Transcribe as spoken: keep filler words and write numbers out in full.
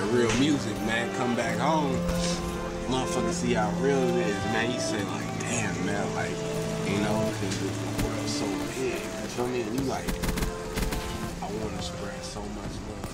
that real music, man. Come back home, motherfucker, see how real it is, man. You say like, damn, man, like, you know, because the world's so big. You feel me? And you like, I want to spread so much love.